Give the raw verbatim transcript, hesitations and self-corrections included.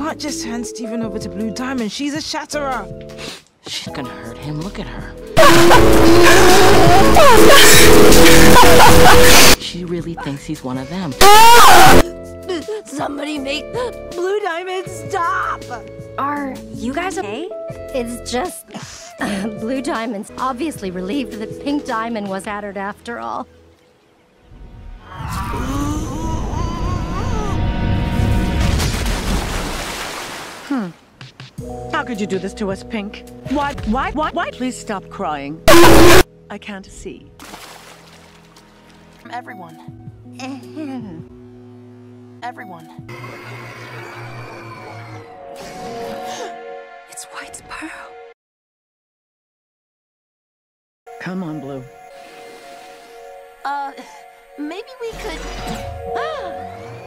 can't just hand Steven over to Blue Diamond. She's a shatterer. She's gonna hurt him. Look at her. She really thinks he's one of them. Somebody make Blue Diamond stop! Are you guys okay? It's just... Blue Diamond's obviously relieved that Pink Diamond was shattered after all. Hmm. How could you do this to us, Pink? Why, why, why, why? Please stop crying. I can't see. From everyone. Everyone. It's White's pearl. Come on, Blue. Uh, maybe we could...